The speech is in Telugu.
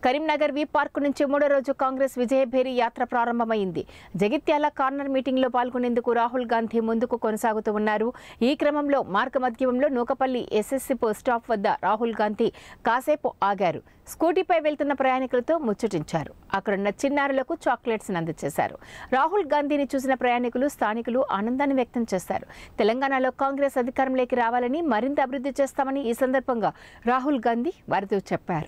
కరీంనగర్ వి పార్క్ నుంచి మూడో రోజు కాంగ్రెస్ విజయభేరి యాత్ర ప్రారంభమైంది. జగిత్యాల కార్నర్ మీటింగ్ లో పాల్గొనేందుకు రాహుల్ గాంధీ ముందుకు కొనసాగుతూ ఉన్నారు. ఈ క్రమంలో మార్గమధ్యంలో నూకపల్లి ఎస్ఎస్సీ స్టాప్ వద్ద రాహుల్ గాంధీ కాసేపు ఆగారు. స్కూటీపై వెళ్తున్న ప్రయాణికులతో ముచ్చటించారు. అక్కడున్న చిన్నారులకు చాక్లెట్స్ అందజేశారు. రాహుల్ గాంధీని చూసిన ప్రయాణికులు, స్థానికులు ఆనందాన్ని వ్యక్తం చేశారు. తెలంగాణలో కాంగ్రెస్ అధికారంలోకి రావాలని, మరింత అభివృద్ధి చేస్తామని ఈ సందర్భంగా రాహుల్ గాంధీ వారితో చెప్పారు.